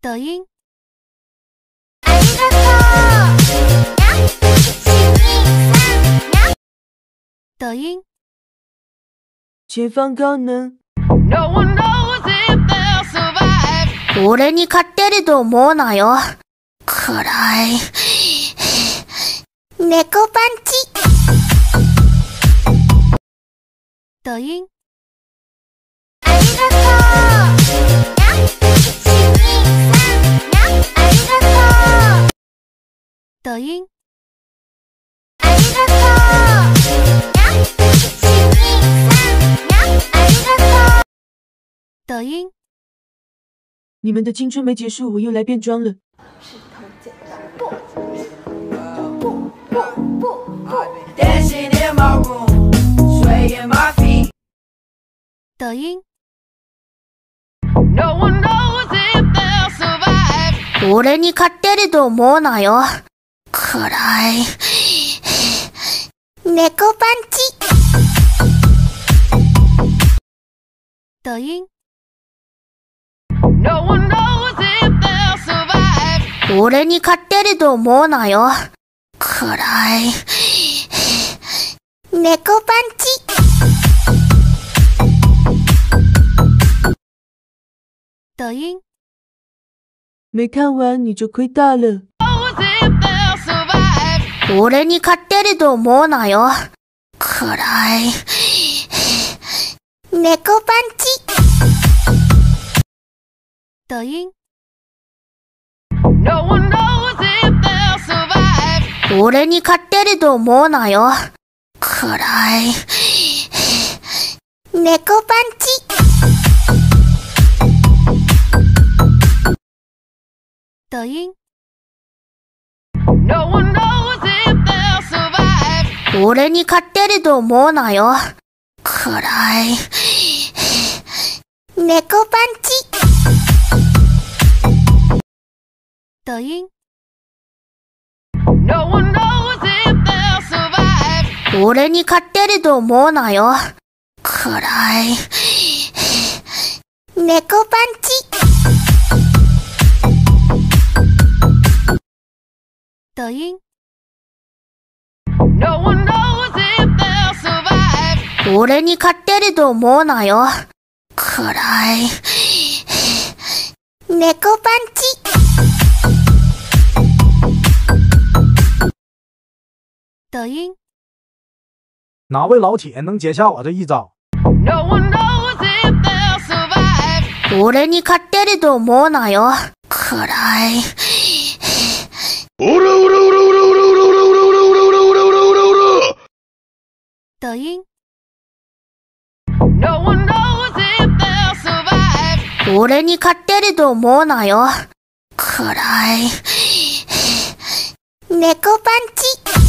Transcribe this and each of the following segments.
抖音。 ありがとう。 抖音。 前方高能。 俺に勝てると思うなよ。暗い。猫パンチ。 抖音。 ありがとう。ありがとう。 抖音。 ありがとう。 抖音。 你们的青春没结束，我又来变装了。 石头剪刀布，布布布布。 Dancing in my room, swaying my feet. 抖音。 No one knows if they'll survive. 俺に勝てると思うなよ。暗い。猫パンチ。 抖音。 No one knows if they'll survive. 俺に勝てると思うなよ。暗い。猫パンチ。 抖音。 没看完你就亏大了。 Knows if they'll survive. 俺に勝てると思うなよ。暗い。猫パンチ。 抖音。 No one knows if they'll survive. 俺に勝てると思うなよ。暗い。猫パンチ。 抖音。 No one knows if they'll survive. 俺に勝てると思うなよ。暗い。猫パンチ。 抖音。 No one knows if they'll survive. 俺に勝てると思うなよ。暗い。猫パンチ。 抖音。 No one knows if they'll survive. 俺に勝てると思うなよ。暗い。猫パンチ。 抖音。 哪位老铁能接下我这一招？ No one knows if they'll survive. 俺に勝てると思うなよ。暗い。 抖音。 No one knows if they'll survive. 俺に勝てると思うなよ。暗い。猫パンチ。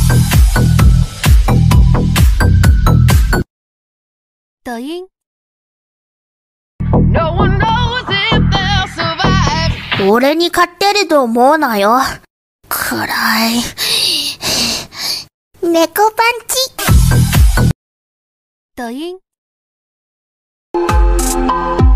抖音。 No one knows if they'll survive. 俺に勝てると思うなよ。暗い。猫パンチ。 抖音。